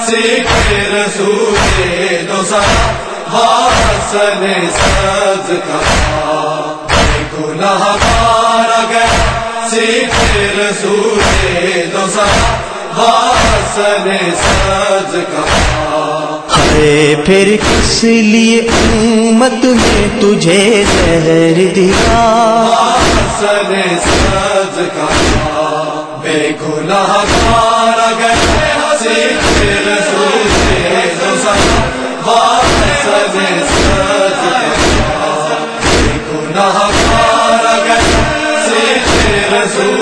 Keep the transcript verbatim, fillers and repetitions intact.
سکھ رسول دو سرا حسن سبز کا گناہ گار گیا سکھ رسول دو سرا حسن سبز کا ہے پھر کس لیے امت نے تجھے زہر دیا حسن سبز کا بے گناہ گار گیا سکھ رسول دو سرا حسن سبز کا بے گناہ گار گیا سکھ رسول